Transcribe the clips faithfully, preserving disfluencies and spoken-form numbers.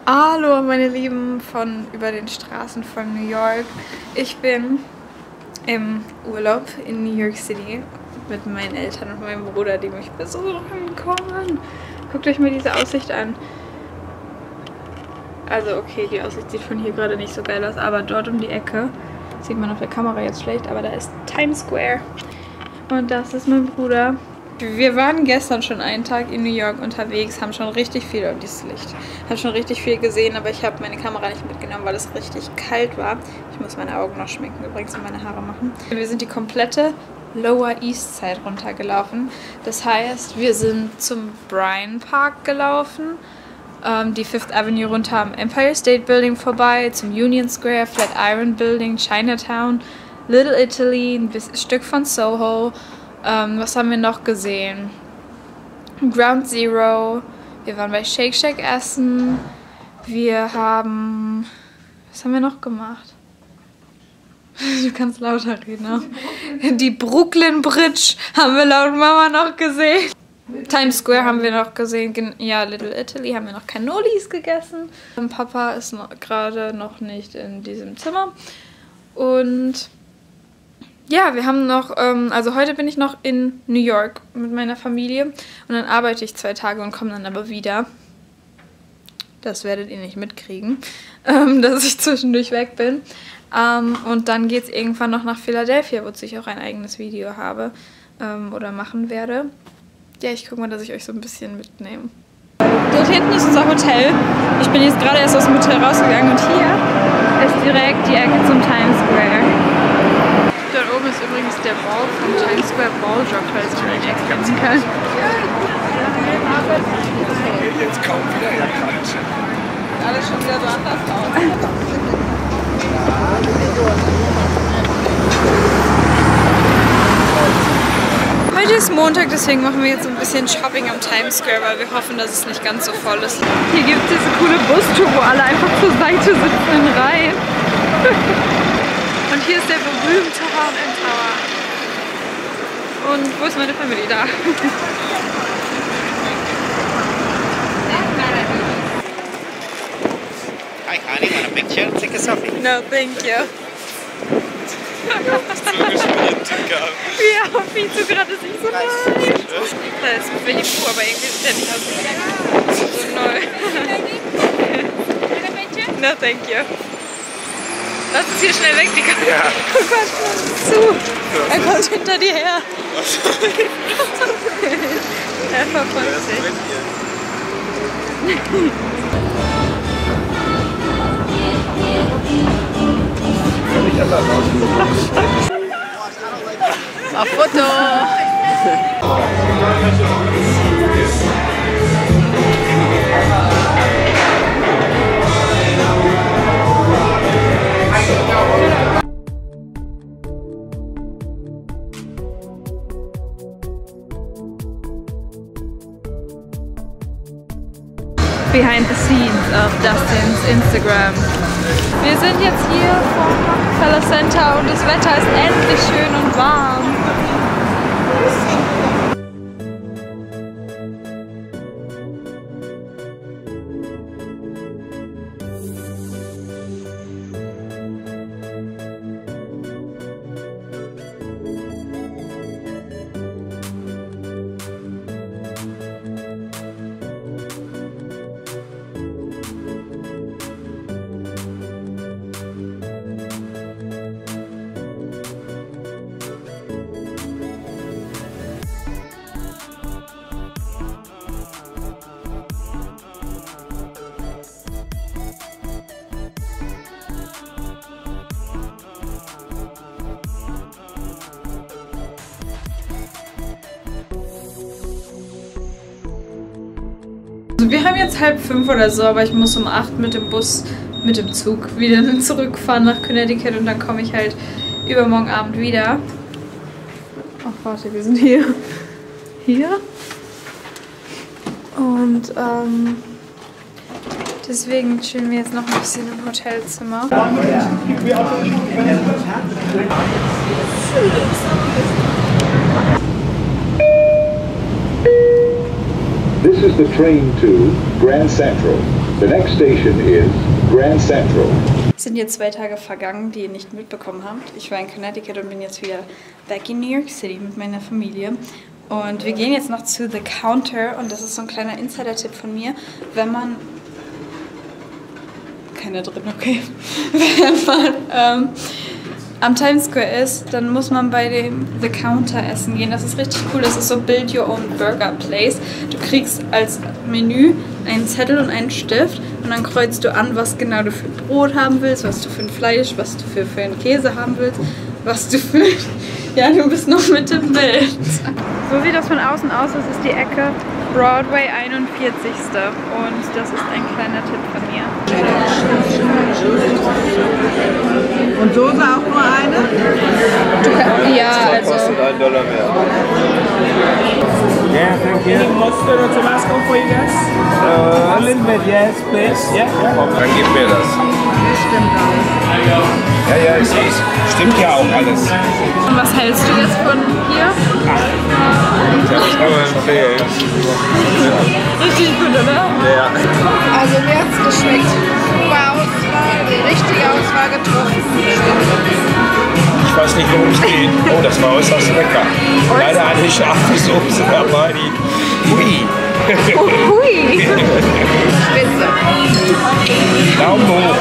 Hallo meine Lieben von über den Straßen von New York. Ich bin im Urlaub in New York City mit meinen Eltern und meinem Bruder, die mich besuchen kommen. Guckt euch mal diese Aussicht an. Also okay, die Aussicht sieht von hier gerade nicht so geil aus, aber dort um die Ecke, sieht man auf der Kamera jetzt schlecht, aber da ist Times Square. Und das ist mein Bruder. Wir waren gestern schon einen Tag in New York unterwegs, haben schon richtig viel, oh, dieses Licht, haben schon richtig viel gesehen, aber ich habe meine Kamera nicht mitgenommen, weil es richtig kalt war. Ich muss meine Augen noch schminken übrigens und meine Haare machen. Wir sind die komplette Lower East Side runtergelaufen. Das heißt, wir sind zum Bryant Park gelaufen, ähm, die Fifth Avenue runter am Empire State Building vorbei, zum Union Square, Flatiron Building, Chinatown, Little Italy, ein bisschen, Stück von Soho. Ähm, was haben wir noch gesehen? Ground Zero. Wir waren bei Shake Shack essen. Wir haben... Was haben wir noch gemacht? Du kannst lauter reden, ne? Die Brooklyn Bridge haben wir laut Mama noch gesehen. Times Square haben wir noch gesehen. Ja, Little Italy haben wir noch Cannolis gegessen. Papa ist noch, gerade noch nicht in diesem Zimmer. Und... Ja, wir haben noch, ähm, also heute bin ich noch in New York mit meiner Familie und dann arbeite ich zwei Tage und komme dann aber wieder. Das werdet ihr nicht mitkriegen, ähm, dass ich zwischendurch weg bin. Ähm, und dann geht es irgendwann noch nach Philadelphia, wozu ich auch ein eigenes Video habe ähm, oder machen werde. Ja, ich gucke mal, dass ich euch so ein bisschen mitnehme. Dort hinten ist unser Hotel. Ich bin jetzt gerade erst aus dem Hotel rausgegangen und hier ist direkt die Ecke zum Times Square. Dort oben ist übrigens der Ball vom Times Square Ball Drop, falls man ihn erkennen kann. Jetzt kaum wieder erkannt. Alles schon wieder so anders aus. Heute ist Montag, deswegen machen wir jetzt ein bisschen Shopping am Times Square, weil wir hoffen, dass es nicht ganz so voll ist. Hier gibt es diese coole Bustour, wo alle einfach zur Seite sitzen in Reihen. Und hier ist der berühmte H und M Tower. Und wo ist meine Familie? Da. Hi, honey, want a picture? Take a selfie. No, thank you. Ja, Vizu gerade ist nicht so neu. Da ist Winnie Pooh, aber irgendwie sieht der nicht aus wie so neu. No, thank you. Lass uns hier schnell weg, die Kamera. Ja. Guck mal, zu. Er kommt hinter dir her. Er verfolgt sich. Auf Foto. Behind the scenes of Dustins Instagram. Wir sind jetzt hier vom Rockefeller Center und das Wetter ist endlich schön und warm. Wir haben jetzt halb fünf oder so, aber ich muss um acht mit dem Bus, mit dem Zug wieder zurückfahren nach Connecticut und dann komme ich halt übermorgen Abend wieder. Ach warte, wir sind hier. Hier. Und ähm, deswegen chillen wir jetzt noch ein bisschen im Hotelzimmer. This is the train to Grand Central. The next station is Grand Central. Es sind jetzt zwei Tage vergangen, die ihr nicht mitbekommen habt. Ich war in Connecticut und bin jetzt wieder back in New York City mit meiner Familie. Und wir gehen jetzt noch zu The Counter und das ist so ein kleiner Insider-Tipp von mir, wenn man... Keine drin, okay. Wenn man ähm, am Times Square ist, dann muss man bei dem The Counter essen gehen. Das ist richtig cool, das ist so Build Your Own Burger Place. Du kriegst als Menü einen Zettel und einen Stift und dann kreuzt du an, was genau du für Brot haben willst, was du für ein Fleisch, was du für, für einen Käse haben willst, was du für... Ja, du bist noch mit dem Bild. So sieht das von außen aus, das ist die Ecke Broadway einundvierzigste und das ist ein kleiner Tipp von mir. Und Soße auch nur eine? Du kann, ja, also... Kostet einen Dollar mehr. Yeah, thank you. Any mustard or Tabasco for you guys? Uh, a little bit, yes, please. Yeah, yeah. Dann gib mir das. Das stimmt auch. Ja, ja, ich sehe es. Stimmt ja auch alles. Und was hältst du jetzt von hier? Ich kann es empfehlen. Richtig gut, oder? Ja. Also mir hat es geschmeckt. Super Auswahl, die richtige Auswahl getroffen. Ich weiß nicht, worum es geht. Oh, das war äußerst lecker. Leider eine scharfe Soße dabei. Die... Ui. Oh, hui! Spitze. Daumen hoch.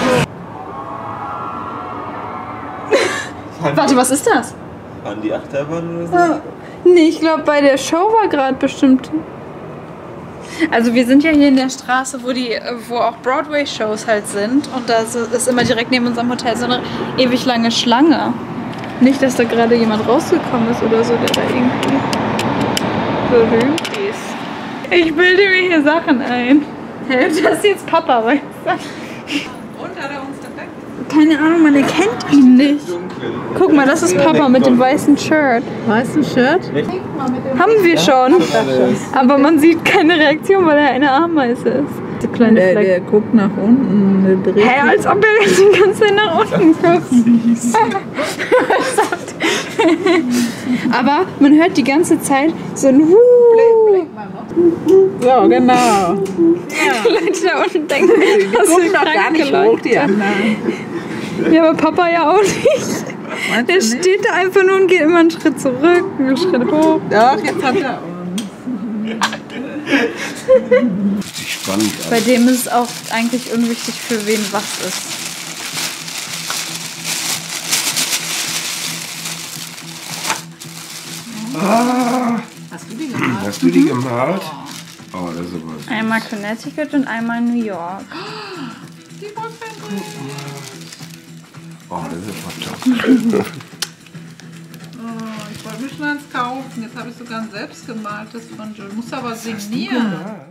Warte, was ist das? An die Achterbahn oder so? Nee, ich glaube, bei der Show war gerade bestimmt. Also wir sind ja hier in der Straße, wo die, wo auch Broadway-Shows halt sind. Und da ist immer direkt neben unserem Hotel so eine ewig lange Schlange. Nicht, dass da gerade jemand rausgekommen ist oder so, der da irgendwie berühmt ist. Ich bilde mir hier Sachen ein. Das ist jetzt Papa, weißt du? Und hat er uns entdeckt? Keine Ahnung, man erkennt ihn nicht. Guck mal, das ist Papa mit dem weißen Shirt. Weißen Shirt? Haben wir schon. Aber man sieht keine Reaktion, weil er eine Ameise ist. Der kleine Der, Fleck. der guckt nach unten. Der dreht Hä, als ob er jetzt die ganze Zeit nach unten guckt. Aber man hört die ganze Zeit so ein Wuh. So, genau. Ja. Die Leute da unten denken, Die dass gucken wir doch gar krank nicht Leute. hoch, die anderen. Ja, aber Papa ja auch nicht. Meinst Der du nicht? steht da einfach nur und geht immer einen Schritt zurück, einen Schritt hoch. Doch, jetzt hat er uns. Spannend. Bei dem ist es auch eigentlich unwichtig, für wen was ist. Ah, Hast du die gemacht? hast du die gemalt? Oh, das ist aber... Einmal Connecticut und einmal New York. Die Boyfriend. Oh, das ist aber top. Oh, ich wollte mir schon eins kaufen. Jetzt habe ich sogar ein selbstgemaltes von Jill. Muss aber signieren.